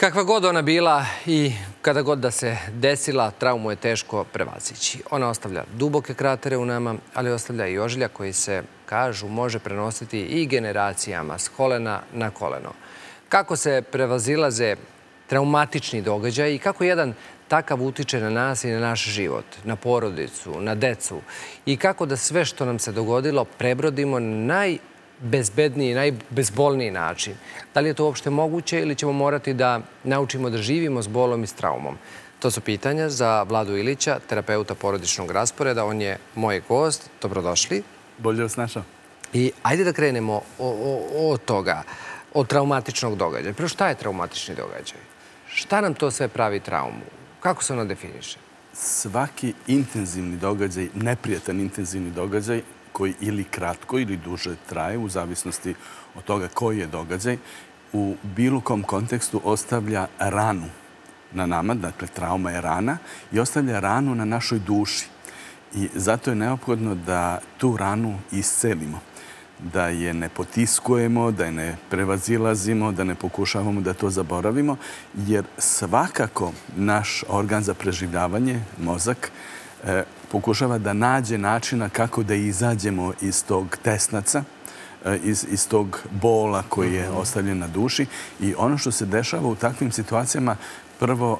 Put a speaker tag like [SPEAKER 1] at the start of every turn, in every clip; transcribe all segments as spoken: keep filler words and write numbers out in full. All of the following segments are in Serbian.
[SPEAKER 1] Kakva god ona bila i kada god da se desila, traumu je teško prevazići. Ona ostavlja duboke kratere u nama, ali ostavlja i ožiljak koji se, kažu, može prenositi i generacijama s kolena na koleno. Kako se prevazilaze traumatični događaj i kako jedan takav utiče na nas i na naš život, na porodicu, na decu i kako da sve što nam se dogodilo prebrodimo na najbezbedniji, najbezbolniji način. Da li je to uopšte moguće ili ćemo morati da naučimo da živimo s bolom i s traumom? To su pitanja za Vladu Ilića, terapeuta porodičnog rasporeda. On je moj gost. Dobrodošli.
[SPEAKER 2] Bolje vas našao.
[SPEAKER 1] I ajde da krenemo od toga, od traumatičnog događaja. Prvo, šta je traumatični događaj? Šta nam to sve pravi traumu? Kako se ona definiše?
[SPEAKER 2] Svaki intenzivni događaj, neprijatan intenzivni događaj, koji ili kratko ili duže traje, u zavisnosti od toga koji je događaj, u bilo kom kontekstu ostavlja ranu na nama, dakle trauma je rana, i ostavlja ranu na našoj duši. I zato je neophodno da tu ranu iscelimo, da je ne potiskujemo, da je ne prevazilazimo, da ne pokušavamo da to zaboravimo, jer svakako naš organ za preživljavanje, mozak, pokušava da nađe načina kako da izađemo iz tog tesnaca, iz, iz tog bola koji je ostavljen na duši. I ono što se dešava u takvim situacijama, prvo,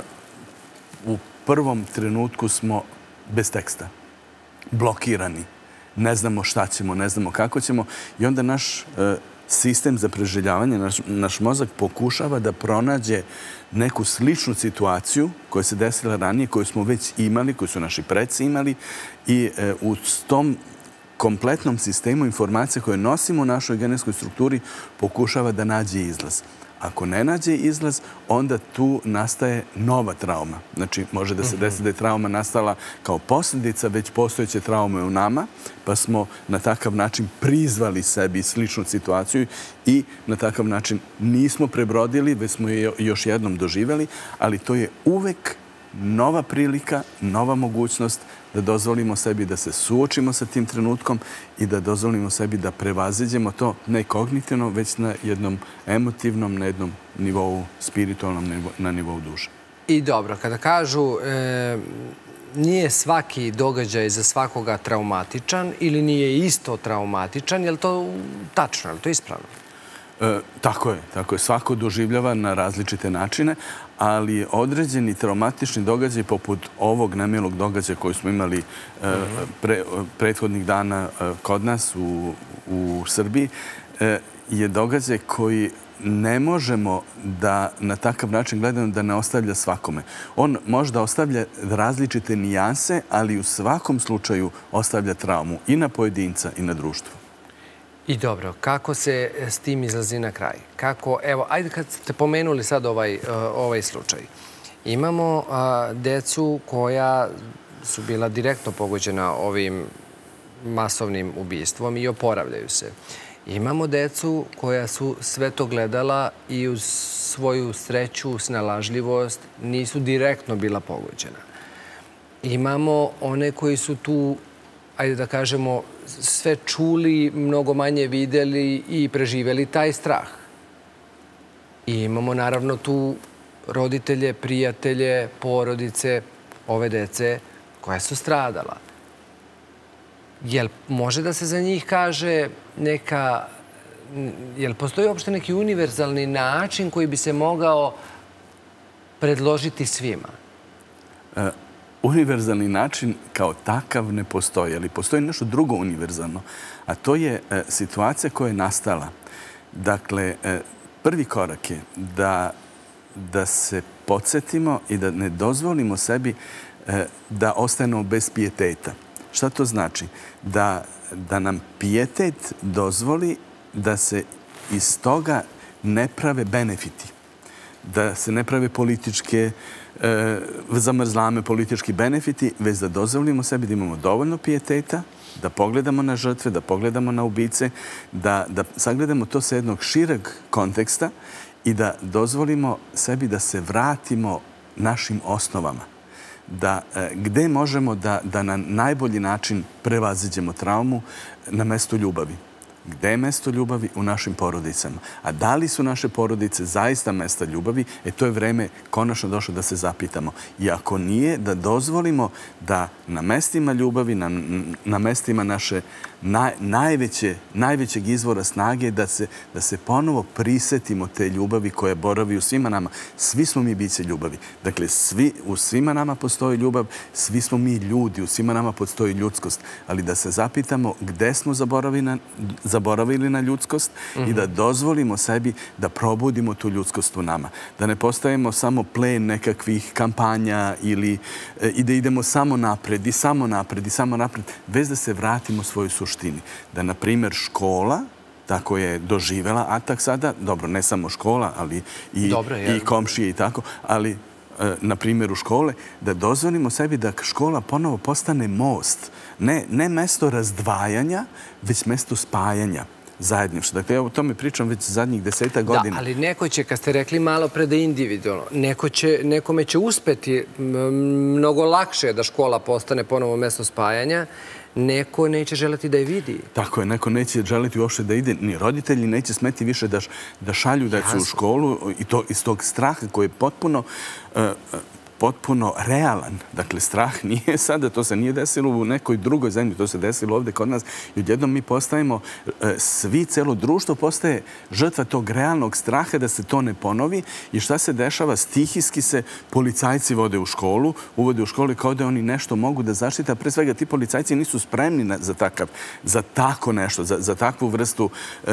[SPEAKER 2] u prvom trenutku smo bez teksta, blokirani. Ne znamo šta ćemo, ne znamo kako ćemo i onda naš sistem za preživljavanje, naš, naš mozak pokušava da pronađe neku sličnu situaciju koja se desila ranije, koju smo već imali, koju su naši preci imali i e, u tom kompletnom sistemu informacija koje nosimo u našoj genetskoj strukturi pokušava da nađe izlaz. Ako ne nađe izlaz, onda tu nastaje nova trauma. Znači, može da se desi da je trauma nastala kao posljedica već postojeće traume u nama, pa smo na takav način prizvali sebi sličnu situaciju i na takav način nismo prebrodili, već smo je još jednom doživjeli, ali to je uvek nova prilika, nova mogućnost da dozvolimo sebi da se suočimo sa tim trenutkom i da dozvolimo sebi da prevaziđemo to ne kognitivno, već na jednom emotivnom, na jednom nivou spiritualnom, na nivou duše.
[SPEAKER 1] I dobro, kada kažu e, nije svaki događaj za svakoga traumatičan ili nije isto traumatičan, je li to tačno, je li to ispravno?
[SPEAKER 2] E, tako je, tako je. Svako doživljava na različite načine, ali određeni traumatični događaj poput ovog nemilog događaja koji smo imali e, pre, prethodnih dana e, kod nas u, u Srbiji e, je događaj koji ne možemo da na takav način gledamo da ne ostavlja svakome. On možda ostavlja različite nijanse, ali u svakom slučaju ostavlja traumu i na pojedinca i na društvo.
[SPEAKER 1] I dobro, kako se s tim izlazi na kraj? Kako, evo, ajde kad ste pomenuli sad ovaj, ovaj slučaj. Imamo a, decu koja su bila direktno pogođena ovim masovnim ubistvom i oporavljaju se. Imamo decu koja su sve to gledala i uz svoju sreću, snalažljivost nisu direktno bila pogođena. Imamo one koji su tu, ajde da kažemo, sve čuli, mnogo manje videli i preživjeli taj strah. I imamo naravno tu roditelje, prijatelje, porodice, ove dece koja su stradala. Jel može da se za njih kaže neka... Jel postoji uopšte neki univerzalni način koji bi se mogao predložiti svima?
[SPEAKER 2] E Univerzalni način kao takav ne postoji, ali postoji nešto drugo univerzalno, a to je e, situacija koja je nastala. Dakle, e, prvi korak je da, da se podsjetimo i da ne dozvolimo sebi e, da ostanemo bez pijeteta. Šta to znači? Da, da nam pijetet dozvoli da se iz toga ne prave benefiti, da se ne prave političke E, zamrzlame, politički benefiti, već da dozvolimo sebi da imamo dovoljno pijeteta, da pogledamo na žrtve, da pogledamo na ubice, da, da sagledamo to sa jednog šireg konteksta i da dozvolimo sebi da se vratimo našim osnovama. Da, e, gde možemo da, da na najbolji način prevaziđemo traumu na mestu ljubavi. Gde je mesto ljubavi? U našim porodicama. A da li su naše porodice zaista mesta ljubavi? E, to je vreme konačno došlo da se zapitamo. I ako nije, da dozvolimo da na mestima ljubavi, na, na mestima naše naj, najveće, najvećeg izvora snage, da se, da se ponovo prisetimo te ljubavi koja boravi u svima nama. Svi smo mi biće ljubavi. Dakle, svi, u svima nama postoji ljubav, svi smo mi ljudi, u svima nama postoji ljudskost. Ali da se zapitamo gde smo zaboravili na, zaboravili na ljudskost mm-hmm. i da dozvolimo sebi da probudimo tu ljudskost u nama. Da ne postajemo samo plen nekakvih kampanja ili e, i da idemo samo napred i samo napred i samo napred, bez da se vratimo svojoj suštini. Da, na primjer, škola tako je doživela atak sada, dobro, ne samo škola, ali i, Dobre, i komšije i tako, ali na primjeru škole, da dozvolimo sebi da škola ponovo postane most. Ne, ne mesto razdvajanja, već mesto spajanja zajedništva. Dakle, ja o tome pričam već zadnjih deseta godina.
[SPEAKER 1] Da, ali neko će, kad ste rekli malo pre da je individualno, neko će, nekome će uspeti mnogo lakše da škola postane ponovo mesto spajanja, neko neće želeti da je vidi.
[SPEAKER 2] Tako je, neko neće želeti uopšte da ide, ni roditelji neće smeti više da, da šalju decu u školu i to iz tog straha koji je potpuno uh, potpuno realan. Dakle, strah nije sada, to se nije desilo u nekoj drugoj zemlji, to se desilo ovdje kod nas i odjednom mi postajemo, svi, celo društvo postaje žrtva tog realnog straha da se to ne ponovi i šta se dešava? Stihijski se policajci vode u školu, uvode u školu kao da oni nešto mogu da zaštite, a pre svega ti policajci nisu spremni za takav, za tako nešto, za, za takvu vrstu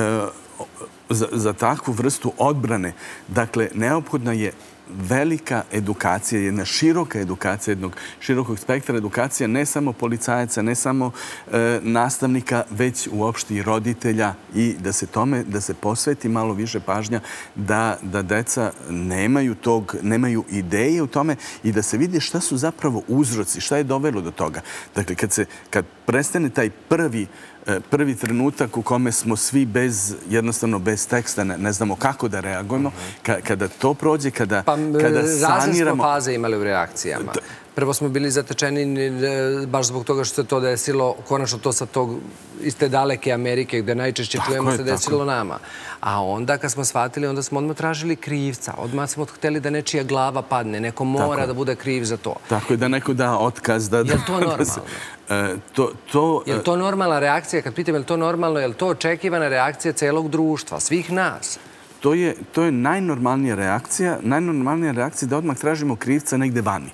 [SPEAKER 2] za, za takvu vrstu odbrane. Dakle, neophodna je velika edukacija, jedna široka edukacija, jednog širokog spektra edukacija, ne samo policajaca, ne samo e, nastavnika, već uopšte i roditelja i da se tome, da se posveti malo više pažnja da, da deca nemaju tog, nemaju ideje u tome i da se vidi šta su zapravo uzroci, šta je dovelo do toga. Dakle, kad se, kad prestane taj prvi prvi trenutak u kome smo svi bez, jednostavno bez teksta, ne, ne znamo kako da reagujemo, ka, kada to prođe, kada,
[SPEAKER 1] pa,
[SPEAKER 2] kada saniramo...
[SPEAKER 1] Razne smo faze imali u reakcijama. Prvo smo bili zatečeni baš zbog toga što se to desilo, konačno to sa tog iz te daleke Amerike gde najčešće čujemo se desilo nama. A onda kad smo shvatili, onda smo odmah tražili krivca. Odmah smo hteli da nečija glava padne. Neko mora da bude kriv za to.
[SPEAKER 2] Tako je, da neko da otkaz. Da,
[SPEAKER 1] je li to normalno?
[SPEAKER 2] Uh, to, to,
[SPEAKER 1] je li to normalna reakcija? Kad pitam je li to normalno, je li to očekivana reakcija celog društva, svih nas?
[SPEAKER 2] To je, to je najnormalnija reakcija. Najnormalnija reakcija da odmah tražimo krivca negde vani.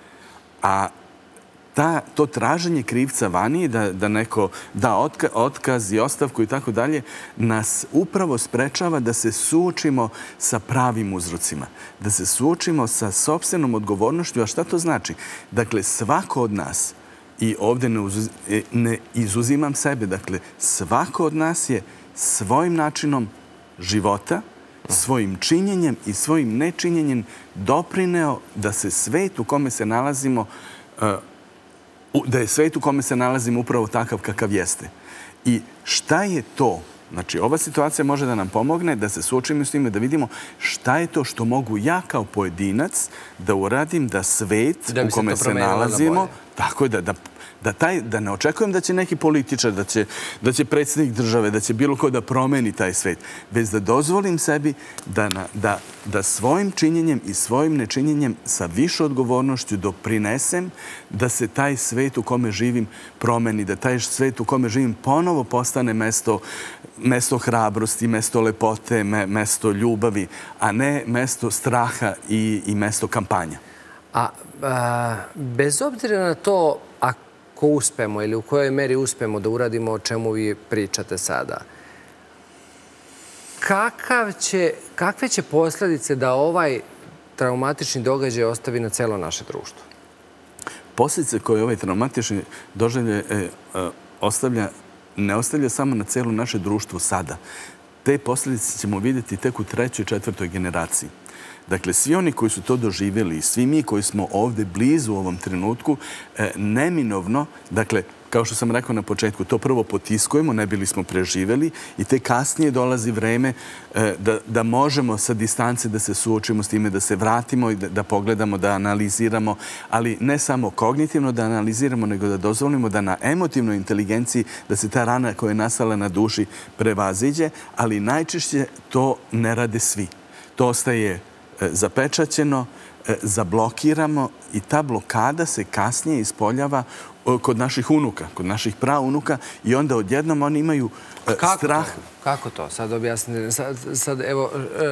[SPEAKER 2] A ta, to traženje krivca vani, da, da neko da otka, otkaz i ostavku i tako dalje, nas upravo sprečava da se suočimo sa pravim uzrocima. Da se suočimo sa sopstvenom odgovornošću. A šta to znači? Dakle, svako od nas, i ovdje ne, uzuz, ne izuzimam sebe, dakle, svako od nas je svojim načinom života, svojim činjenjem i svojim nečinjenjem doprineo da se svet u kome se nalazimo, da je svet u kome se nalazimo upravo takav kakav jeste. I šta je to? Znači, ova situacija može da nam pomogne da se suočimo s time, da vidimo šta je to što mogu ja kao pojedinac da uradim da svet u kome se nalazimo, tako je da, da Da, taj, da ne očekujem da će neki političar, da će, da će predsjednik države, da će bilo ko da promeni taj svet, već da dozvolim sebi da, na, da, da svojim činjenjem i svojim nečinjenjem sa više odgovornošću doprinesem da se taj svet u kome živim promeni, da taj svet u kome živim ponovo postane mesto, mesto hrabrosti, mesto lepote, me, mesto ljubavi, a ne mesto straha i, i mesto kampanja.
[SPEAKER 1] A, a bez obzira na to, ako uspemo ili u kojoj meri uspemo da uradimo o čemu vi pričate sada, kakav će, kakve će posljedice da ovaj traumatični događaj ostavi na celo naše društvo?
[SPEAKER 2] Posljedice koje ovaj traumatični događaj e, ostavlja, ne ostavlja samo na celo naše društvo sada. Te posljedice ćemo vidjeti tek u trećoj i četvrtoj generaciji. Dakle, svi oni koji su to doživjeli, svi mi koji smo ovdje blizu u ovom trenutku, neminovno, dakle, kao što sam rekao na početku, to prvo potiskujemo, ne bili smo preživeli i te kasnije dolazi vreme da, da možemo sa distance da se suočimo s time, da se vratimo i da, da pogledamo, da analiziramo, ali ne samo kognitivno da analiziramo, nego da dozvolimo da na emotivnoj inteligenciji, da se ta rana koja je nastala na duši prevaziđe, ali najčešće to ne rade svi. To ostaje zapečaćeno, zablokiramo i ta blokada se kasnije ispoljava kod naših unuka, kod naših praunuka i onda odjednom oni imaju strah.
[SPEAKER 1] Kako to? Sad objasnite. Sad, evo,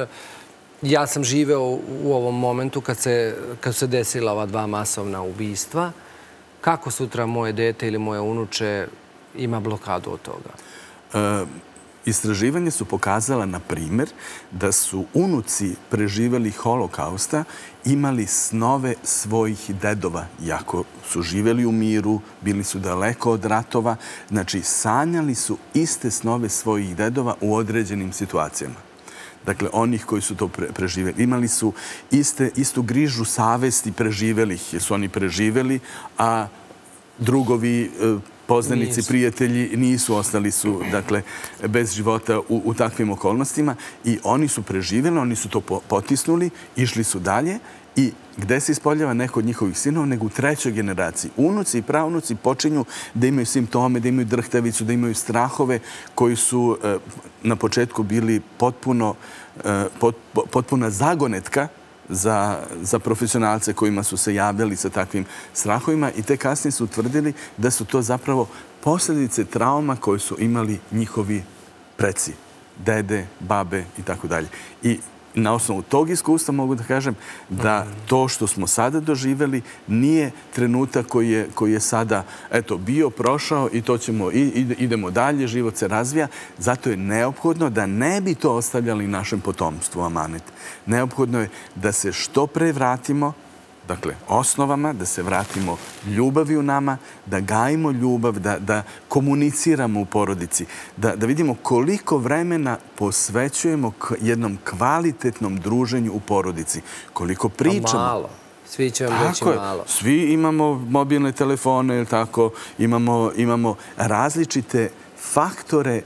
[SPEAKER 1] ja sam živeo u ovom momentu kad se, kad se desila ova dva masovna ubistva. Kako sutra moje dete ili moje unuče ima blokadu od toga?
[SPEAKER 2] Istraživanje su pokazala, na primjer, da su unuci preživjeli holokausta imali snove svojih dedova. Iako su živjeli u miru, bili su daleko od ratova, znači sanjali su iste snove svojih dedova u određenim situacijama. Dakle, onih koji su to preživjeli. Imali su iste, istu grižu savesti preživjelih, jer su oni preživjeli, a drugovi, poznanici, prijatelji nisu, ostali su, dakle, bez života u, u takvim okolnostima i oni su preživjeli, oni su to potisnuli, išli su dalje i gde se ispoljava neko od njihovih sinova, nego u trećoj generaciji. Unuci i praunuci počinju da imaju simptome, da imaju drhtavicu, da imaju strahove koji su e, na početku bili potpuno, e, pot, potpuna zagonetka za, za profesionalce kojima su se javljali sa takvim strahovima i te kasnije su utvrdili da su to zapravo posljedice trauma koje su imali njihovi preci, dede, babe i tako dalje. I na osnovu tog iskustva mogu da kažem da to što smo sada doživjeli nije trenutak koji je, koji je sada eto, bio, prošao i to ćemo, i, idemo dalje, život se razvija. Zato je neophodno da ne bi to ostavljali našem potomstvu, amanet. Neophodno je da se što pre vratimo, dakle, osnovama, da se vratimo ljubavi u nama, da gajimo ljubav, da, da komuniciramo u porodici, da, da vidimo koliko vremena posvećujemo jednom kvalitetnom druženju u porodici, koliko pričamo.
[SPEAKER 1] A malo. Svi će vam reći malo.
[SPEAKER 2] Svi imamo mobilne telefone, tako, imamo, imamo različite faktore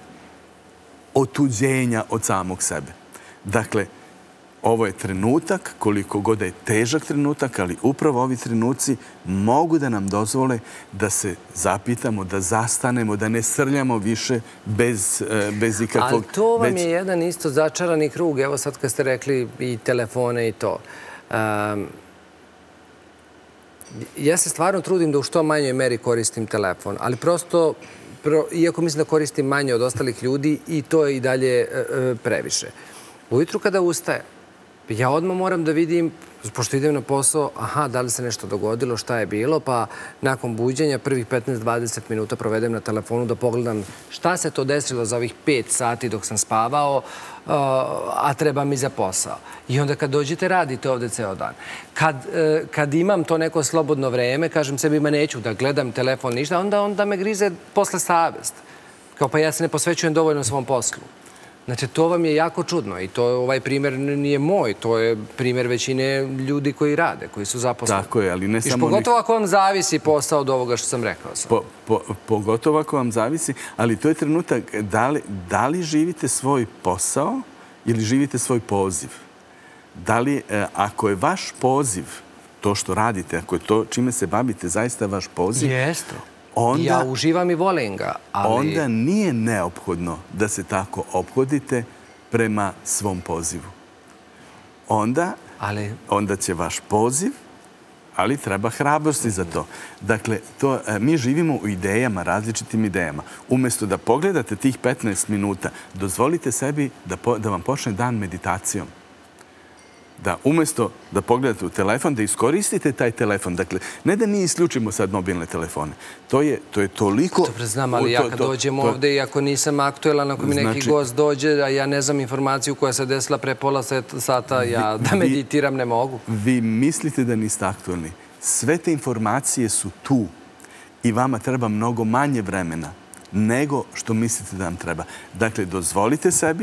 [SPEAKER 2] otuđenja od samog sebe. Dakle, ovo je trenutak, koliko god je težak trenutak, ali upravo ovi trenuci mogu da nam dozvole da se zapitamo, da zastanemo, da ne srljamo više bez, bez ikakvog...
[SPEAKER 1] Ali to vam je jedan isto začarani krug. Evo sad kad ste rekli i telefone i to. Um, ja se stvarno trudim da u što manjoj meri koristim telefon, ali prosto, pro, iako mislim da koristim manje od ostalih ljudi, i to je i dalje uh, previše. Ujutru kada ustaje, ja odmah moram da vidim, pošto idem na posao, aha, da li se nešto dogodilo, šta je bilo, pa nakon buđenja prvih petnaest do dvadeset minuta provedem na telefonu da pogledam šta se to desilo za ovih pet sati dok sam spavao, a treba mi za posao. I onda kad dođete, radite ovde ceo dan. Kad, kad imam to neko slobodno vreme, kažem sebi, ma neću da gledam telefon ništa, onda, onda me grize posle savest. Kao pa ja se ne posvećujem dovoljno svom poslu. Znači, to vam je jako čudno i to ovaj primjer nije moj, to je primjer većine ljudi koji rade, koji su zaposleni.
[SPEAKER 2] Tako je, ali ne samo...
[SPEAKER 1] I pogotovo ako vam zavisi posao od ovoga što sam rekao sam.
[SPEAKER 2] Po, po, pogotovo ako vam zavisi, ali to je trenutak da li, da li živite svoj posao ili živite svoj poziv. Da li, ako je vaš poziv, to što radite, ako je to čime se bavite, zaista vaš poziv...
[SPEAKER 1] Jeste.
[SPEAKER 2] Onda,
[SPEAKER 1] ja uživam i volim ga, ali...
[SPEAKER 2] Onda nije neophodno da se tako ophodite prema svom pozivu. Onda,
[SPEAKER 1] ali...
[SPEAKER 2] onda će vaš poziv, ali treba hrabrosti za to. Dakle, to, mi živimo u idejama, različitim idejama. Umjesto da pogledate tih petnaest minuta, dozvolite sebi da, po, da vam počne dan meditacijom. Da umjesto da pogledate u telefon, da iskoristite taj telefon. Dakle, ne da mi isključimo sad mobilne telefone. To je, to je toliko...
[SPEAKER 1] Dobro, znam, ali ja kad dođem ovde i ako nisam aktuelan, ako mi neki gost dođe, a ja ne znam informaciju koja se desila pre pola sata, ja da meditiram ne mogu.
[SPEAKER 2] Vi mislite da niste aktualni. Sve te informacije su tu i vama treba mnogo manje vremena nego što mislite da vam treba. Dakle, dozvolite sebi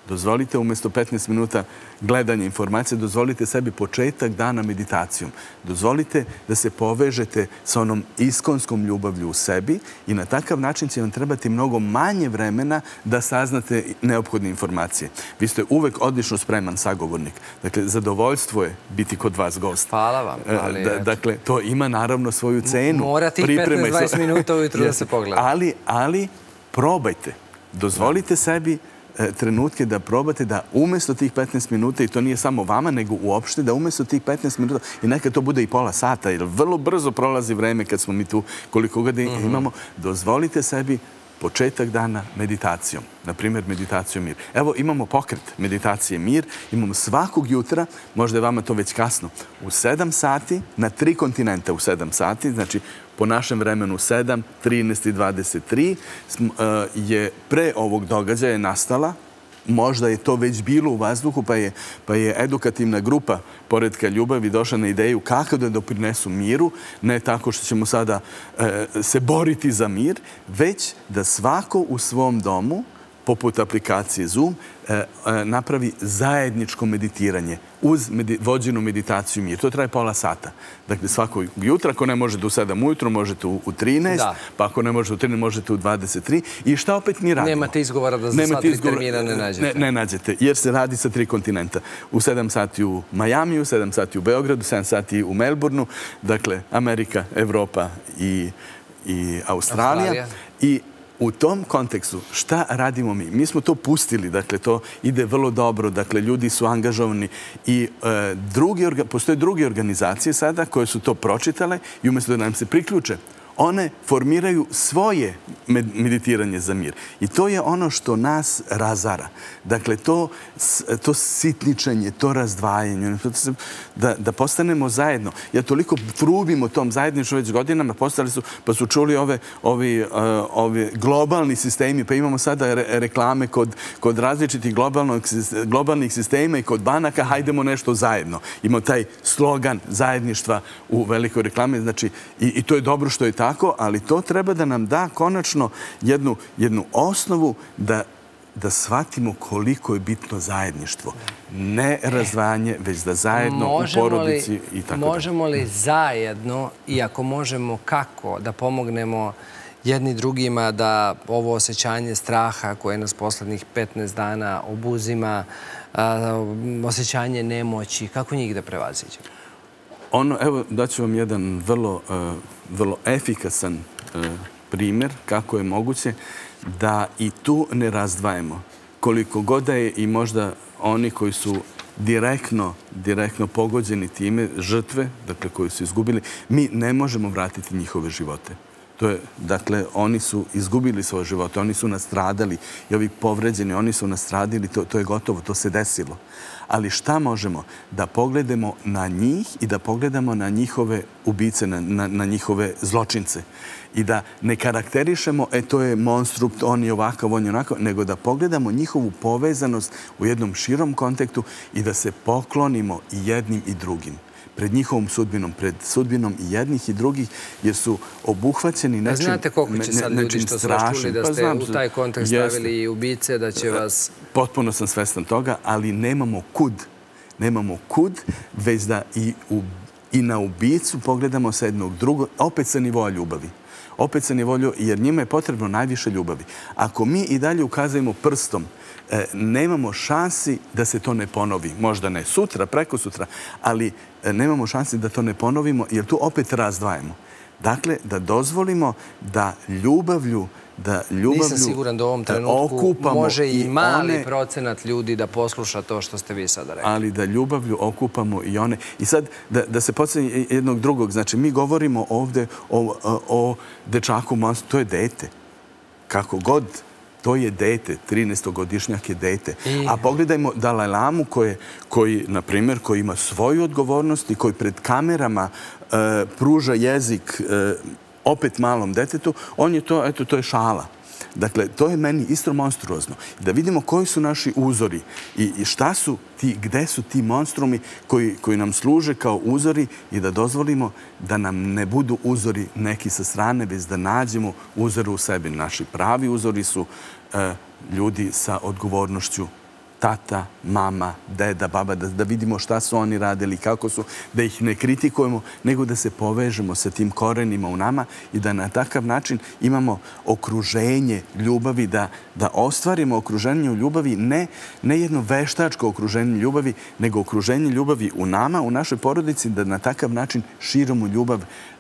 [SPEAKER 2] Dozvolite umjesto petnaest minuta gledanja informacije, dozvolite sebi početak dana meditacijom. Dozvolite da se povežete sa onom iskonskom ljubavlju u sebi i na takav način će vam trebati mnogo manje vremena da saznate neophodne informacije. Vi ste uvek odlično spreman sagovornik. Dakle, zadovoljstvo je biti kod vas gost.
[SPEAKER 1] Hvala vam.
[SPEAKER 2] Dakle, to ima naravno svoju cenu.
[SPEAKER 1] Mora tih petnaest dvadeset minuta ujutru da se pogleda.
[SPEAKER 2] Ali probajte. Dozvolite sebi trenutke da probate da umjesto tih petnaest minuta, i to nije samo vama, nego uopšte, da umjesto tih petnaest minuta, i nekad to bude i pola sata, jer vrlo brzo prolazi vreme kad smo mi tu, koliko god imamo, dozvolite sebi početak dana meditacijom. Na primjer, meditacijom mir. Evo, imamo pokret meditacije mir. Imamo svakog jutra, možda je vama to već kasno, u sedam sati, na tri kontinenta u sedam sati, znači po našem vremenu sedam, trinaest i dvadeset tri, je pre ovog događaja nastala. Možda je to već bilo u vazduhu, pa je edukativna grupa Poretka ljubavi došla na ideju kako da doprinesu miru, ne tako što ćemo sada se boriti za mir, već da svako u svom domu, poput aplikacije Zoom, napravi zajedničko meditiranje uz vođenu meditaciju mir. To traje pola sata. Dakle, svakog jutra, ako ne možete u sedam ujutro, možete u trinaest, pa ako ne možete u trinaest, možete u dvadeset tri. I šta opet mi radimo?
[SPEAKER 1] Nemate izgovora da za sva tri termina ne nađete.
[SPEAKER 2] Ne nađete, jer se radi sa tri kontinenta. U sedam sati u Majamiju, sedam sati u Beogradu, sedam sati u Melbourneu. Dakle, Amerika, Evropa i Australija. I u tom kontekstu, šta radimo mi? Mi smo to pustili, dakle, to ide vrlo dobro, dakle, ljudi su angažovani i postoje druge organizacije sada koje su to pročitale i umjesto da nam se priključe, one formiraju svoje meditiranje za mir. I to je ono što nas razara. Dakle, to sitničenje, to razdvajanje, da postanemo zajedno. Ja toliko trubim o tom zajedništvu već godinama, postali su, pa su čuli ovi globalni sistemi, pa imamo sada reklame kod različitih globalnih sistema i kod banaka, hajdemo nešto zajedno. Imamo taj slogan zajedništva u velikoj reklami, znači, i to je dobro što je tako, tako, ali to treba da nam da konačno jednu osnovu da shvatimo koliko je bitno zajedništvo. Ne razdvajanje, već da zajedno u porodici i tako da.
[SPEAKER 1] Možemo li zajedno, i ako možemo kako, da pomognemo jedni drugima da ovo osjećanje straha koje nas poslednjih petnaest dana obuzima, osjećanje nemoći, kako njih da prevaziđemo?
[SPEAKER 2] Ono, evo, daću vam jedan vrlo, vrlo efikasan primjer kako je moguće da i tu ne razdvajemo. Koliko god da je i možda oni koji su direktno, direktno pogođeni time, žrtve, dakle, koji su izgubili, mi ne možemo vratiti njihove živote. To je, dakle, oni su izgubili svoje živote, oni su nastradali i ovi povređeni, oni su nastradili, to je gotovo, to se desilo. Ali šta možemo? Da pogledamo na njih i da pogledamo na njihove ubice, na njihove zločince. I da ne karakterišemo, e, to je monstrum, on je ovakav, on je onakav, nego da pogledamo njihovu povezanost u jednom širom kontekstu i da se poklonimo i jednim i drugim. Pred njihovom sudbinom, pred sudbinom i jednih i drugih, jer su obuhvaćeni nečim strašnim.
[SPEAKER 1] Znate koliko će sad ljudi što su vas čuli da ste u taj kontekst stavili i ubice, da će vas...
[SPEAKER 2] Potpuno sam svestan toga, ali nemamo kud. Nemamo kud, već da i na ubicu pogledamo sa jednog drugog, opet sa nivoa ljubavi. Opet sa nivoa ljubavi, jer njima je potrebno najviše ljubavi. Ako mi i dalje ukazujemo prstom, nemamo šansi da se to ne ponovi. Možda ne sutra, preko sutra, ali nemamo šansi da to ne ponovimo, jer tu opet razdvajamo. Dakle, da dozvolimo da ljubavlju da ljubavlju
[SPEAKER 1] Nisam siguran da u ovom trenutku može i mali procenat ljudi da posluša to što ste vi sada rekli.
[SPEAKER 2] Ali da ljubavlju okupamo i one. I sad, da se podsjeti jednog drugog, znači, mi govorimo ovde o dečaku, to je dete. Kako god, to je dete, trinaestogodišnjak je dete. A pogledajmo Dalaj Lamu koji, na primjer, koji ima svoju odgovornost i koji pred kamerama pruža jezik opet malom detetu, on je to, eto, to je šala. Dakle, to je meni isto monstruozno. Da vidimo koji su naši uzori i šta su ti, gde su ti monstrumi koji nam služe kao uzori i da dozvolimo da nam ne budu uzori neki sa strane, već da nađemo uzore u sebi. Naši pravi uzori su ljudi sa odgovornošću tata, mama, deda, baba, da vidimo šta su oni radili, kako su, da ih ne kritikujemo, nego da se povežemo sa tim korenima u nama i da na takav način imamo okruženje ljubavi, da ostvarimo okruženje u ljubavi, ne jedno veštačko okruženje ljubavi, nego okruženje ljubavi u nama, u našoj porodici, da na takav način širimo ljubav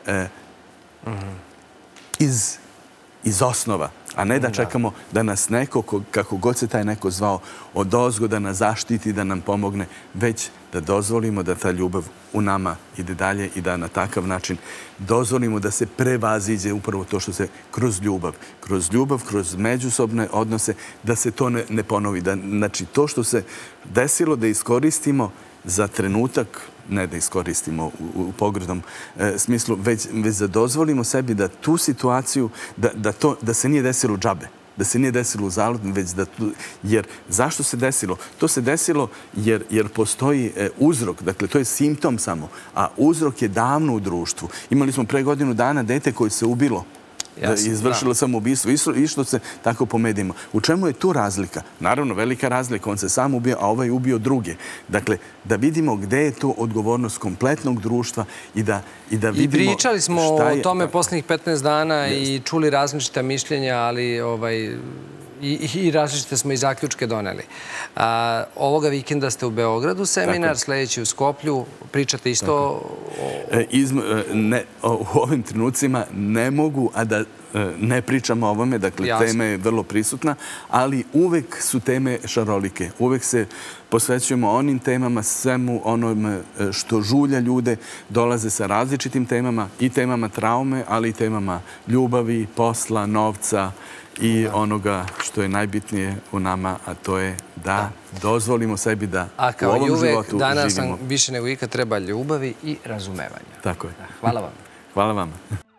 [SPEAKER 2] iz osnova, a ne da čekamo da nas neko, kako god se taj neko zvao, odozgo da nas zaštiti, da nam pomogne, već da dozvolimo da ta ljubav u nama ide dalje i da na takav način dozvolimo da se prevaziđe upravo to što se kroz ljubav, kroz ljubav, kroz međusobne odnose, da se to ne ponovi. Znači, to što se desilo da iskoristimo za trenutak, ne da iskoristimo u pogrednom smislu, već da dozvolimo sebi da tu situaciju, da se nije desilo džabe, da se nije desilo uzaludno, već da... Jer zašto se desilo? To se desilo jer postoji uzrok, dakle, to je simptom samo, a uzrok je davno u društvu. Imali smo pre godinu dana dete koje se ubilo, izvršilo samoubistvo, išlo se tako po medijima. U čemu je tu razlika? Naravno, velika razlika, on se sam ubio, a ovaj ubio druge. Dakle, da vidimo gde je tu odgovornost kompletnog društva i da vidimo šta je...
[SPEAKER 1] I pričali smo o tome poslednjih petnaest dana i čuli različita mišljenja, ali i različite smo i zaključke doneli. Ovoga vikenda ste u Beogradu seminar, sledeći u Skoplju. Pričate isto o...
[SPEAKER 2] U ovim trenucima ne mogu, a da ne pričamo o ovome, dakle, tema je vrlo prisutna, ali uvek su teme šarolike. Uvek se posvećujemo onim temama, svemu onome što žulja ljude, dolaze sa različitim temama, i temama traume, ali i temama ljubavi, posla, novca, i onoga što je najbitnije u nama, a to je da dozvolimo sebi da u ovom životu živimo.
[SPEAKER 1] A kao i uvek, danas nam više nego ikad treba ljubavi i razumevanja.
[SPEAKER 2] Tako je.
[SPEAKER 1] Hvala vam.
[SPEAKER 2] Hvala vam.